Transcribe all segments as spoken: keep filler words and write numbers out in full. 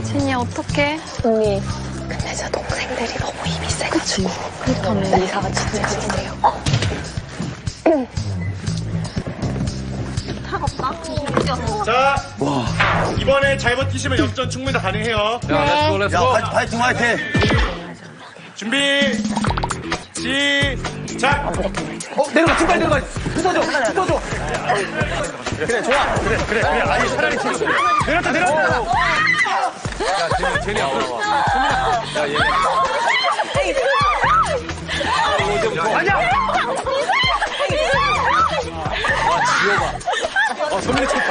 제니야, 어떡해? 언니, 근데 저 동생들이 너무 힘이 세가지고. 그렇다면 이사가 진짜 진짜요. 어. 자, 와. 이번에 잘 버티시면 역전 충분히 다 가능해요. 야, 렛츠고, 렛츠고. 야, 파이팅, 파이팅. 준비, 시작. 어, 내려가, 신발 내려가. 붙어줘, 붙어줘. 그래, 좋아. 그래, 그래, 그래. 아니, 차라리 치고. 내렸다, 내렸다. 야, 제니, 제니 앞으로 와. 야, 얘. 아니야. 어, 소민이 좋다.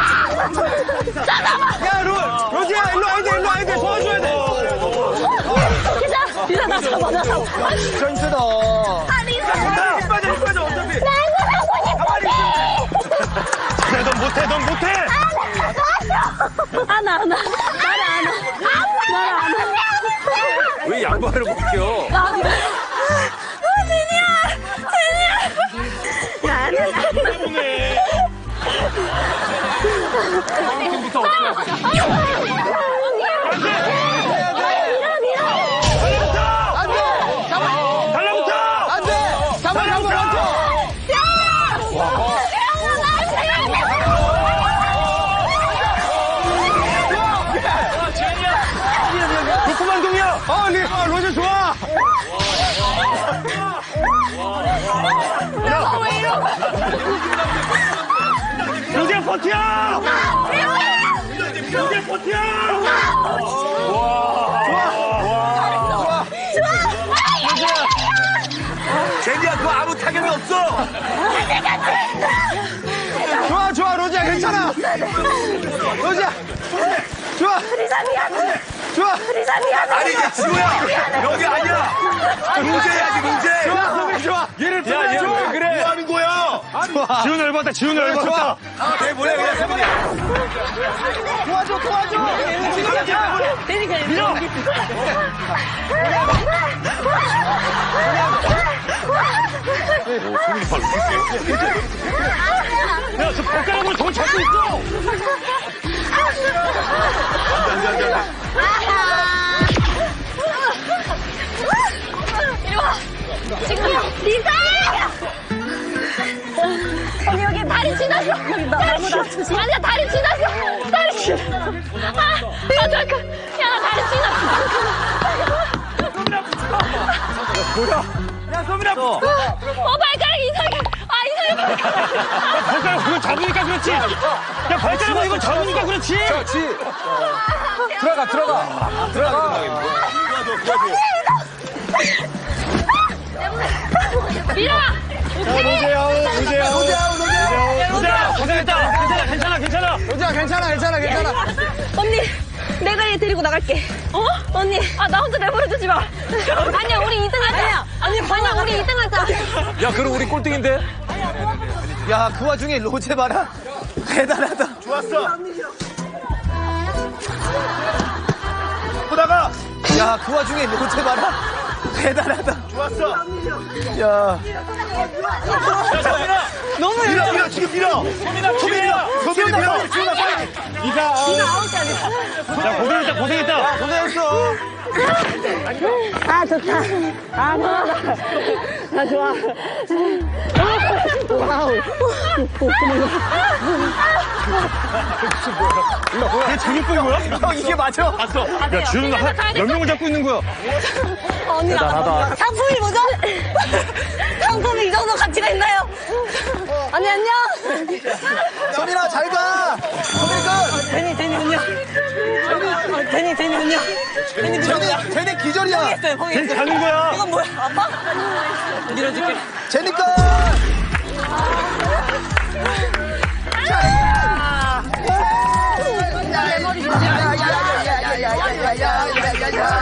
야, 로, 로지야, 일로 와야 돼, 일로 와야 돼. 도와줘야 돼. 리사, 리사, 나 잡아, 나 잡아. 진짜 힘세다. 아, 리사. 힘 빠져, 힘 빠져, 어차피. 나 이거 하고 싶어. 그래, 넌 못해, 넌 못해. 아, 나, 나. 나를 안 와. 나를 안 와. 왜 양발을 못 껴? 나, 아, 제니야. 제니야. 야, 안 돼. 때문에. 방금부터 어떻게 하세요? 달라붙어! 안 돼! 잡아라고, 버텨! 독구만동이야! 어, 리, 어, 로즈 좋아! 야, 왜 이러고. 로즈야, 버텨! 로즈야, 버텨! 제니야, 그거 아무 타격이 없어! 좋아, 좋아, 로지야, 괜찮아! 로지야! 좋아! 리사 미안해. 좋아! 리사 미안해. 아니, 이게 지호야! 여기 아니야! 로제 해야지, 로제! 좋아, 소민 좋아! 얘를 야, 얘 왜 그래? 뭐 하는 거야? 좋아! 지훈 열받다, 지훈 열받다! 아, 내 뭐야, 그냥 세민이! 도와줘, 도와줘! 밀어! 야, 저 발가락으로 더 잡고 있어! 안 돼, 안 돼, 안 돼. 이리 와. 지금이야. 리사! 언니, 여기 다리 지났어. 나무다. 아니야, 다리 지났어. 다리 지났어. 아, 아, 잠깐. 야, 나 다리 지났어. 뭐야? 야, 소민아! 어, 발가락 이상해. 아, 이상해. 야, 발가락 그걸 잡으니까 그렇지! 야, 발가락으로 이걸 잡으니까 그렇지! 그렇지. 들어가, 들어가. 들어가. 밀어. 자, 로제야, 로제야, 로제야, 로제야, 고생했다. 괜찮아, 괜찮아, 괜찮아. 로지야, 괜찮아, 괜찮아, 괜찮아. 언니, 내가 얘 데리고 나갈게. 어? 언니, 아, 나 혼자 내버려두지 마. 아니야, 우리 이 등 하자. 아니, 아니야, 우리 이 등 하자. 야, 그럼 우리 꼴등인데? 야, 그 와중에 로제 봐라. 대단하다. 좋았어. 보다가. 야, 그 와중에 로제 봐라. 대단하다. 좋았어. 야. 야, 소민아. 너무 밀어, 밀어, 지금 밀어. 소민아, 소민아. 소민이 밀어. 지훈아, 빨리. 이사. 자, 고생했다, 고생했다. 고생했어. 아, 좋다. 아, 좋아. 아, 좋아. 와우. 얘 재밌는 거야? 형, 이게 맞아? 봤어. 야, 지훈은 한 열 명을 잡고 있는 거야. 언니, 대단하다. 상품이 뭐죠? 상품이 이 정도 가치가 있나요? 언니, 안녕. 소민아, 잘 가. 소민아. 제니, 제니, 안녕. 제니, 제니, 안녕. 제니, 제니, 제니 기절이야. 쟤 가는 거야. 이건 뭐야? 아빠? 밀어줄게. 제니 거. 내 머리 좀. 야야야야야야야야야야야.